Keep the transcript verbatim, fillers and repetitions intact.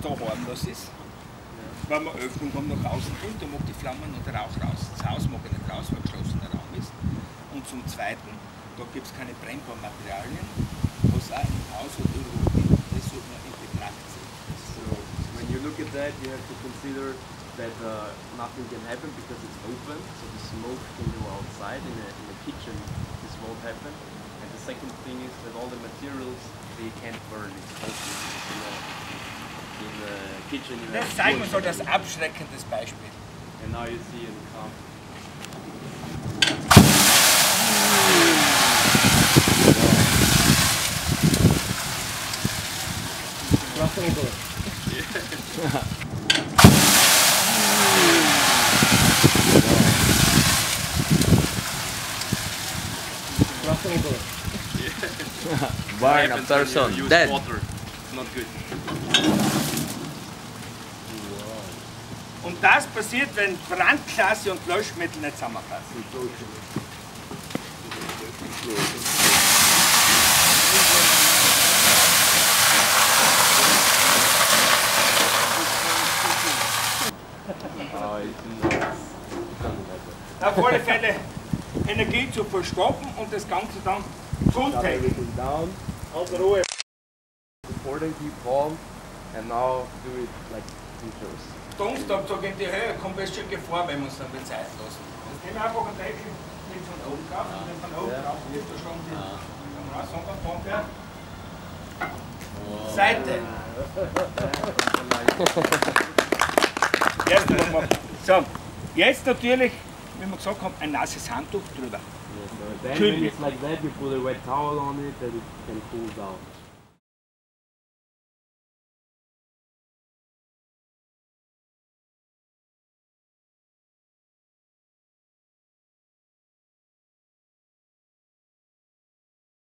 da harmlos ist. Wenn wir öffnen, haben nach außen hin, da mag die Flammen und der Rauch raus. Das Haus mag nicht raus, weil geschlossener Raum ist. Und zum Zweiten, da gibt es keine brennbaren Materialien, was auch im Haus oder irgendwo gibt. Das sollte man in Betracht ziehen. So, when you look at that, you have to consider that uh, nothing can happen because it's open, so the smoke can go outside. In a, in a kitchen, this won't happen. And the second thing is that all the materials, they can't burn. It's open. In a, in the kitchen, you Das zeigen wir so das abschreckendes Beispiel. And now you see in come. Burn a person dead. Water. It's not good. Und das passiert, wenn Brandklasse und Löschmittel nicht zusammenpassen. Auf alle Fälle Energie zu verstoppen und das Ganze dann zu tanken. Down. Also Ruhe. Important, keep calm, and now do it like features. Donnerstag, sag ich in die Höhe, kommt es schon Gefahr, wenn wir uns dann die Zeit lassen. Jetzt nehmen wir einfach einen Deckel, den von oben drauf, und den von oben drauf, und da schon die Kamera, Sonderpumpe. Seite. Jetzt machen wir. So, jetzt natürlich, wie wir gesagt haben, ein nasses Handtuch drüber. Yeah, so then Kühl when wird. it's like that, you put a wet towel on it, that it can cool down.